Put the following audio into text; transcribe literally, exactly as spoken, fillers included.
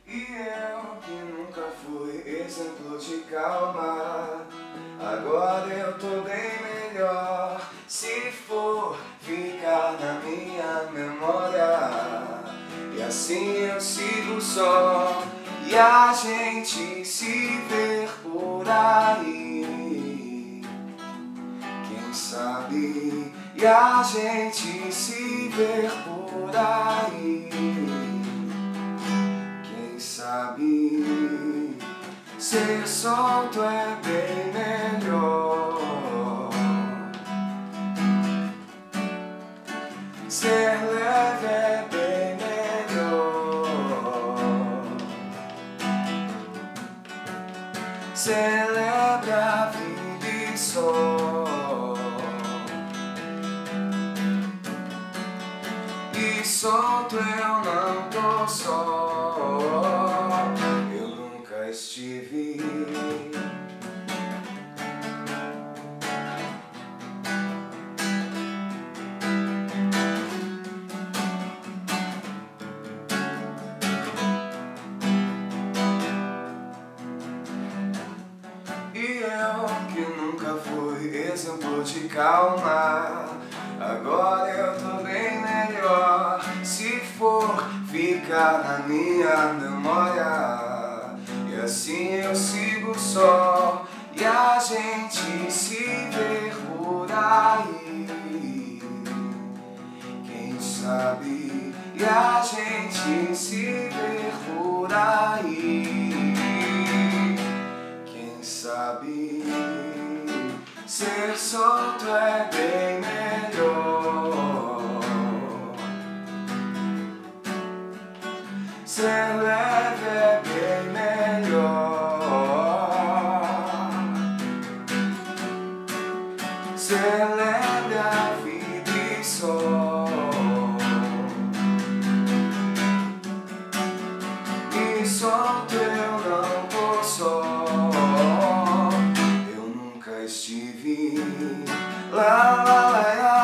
E eu que nunca fui exemplo de calma, agora eu tô bem melhor. Se for ficar na minha memória, e assim eu sigo só, e a gente se ver por aí, quem sabe, e a gente se ver por aí, quem sabe, ser solto é bem melhor, ser leve é bem melhor, celebre a vida e só, e solto eu não tô só, eu nunca estive. E eu que nunca fui exemplo de calma, agora eu tô bem melhor. Se for ficar na minha memória, e assim eu sigo só, e a gente se ver por aí, quem sabe, e a gente se ver por aí, quem sabe, ser solto é bem melhor, ser leve é bem melhor, celebre a vida e só, e solto eu não tô só, eu nunca estive. La la la la.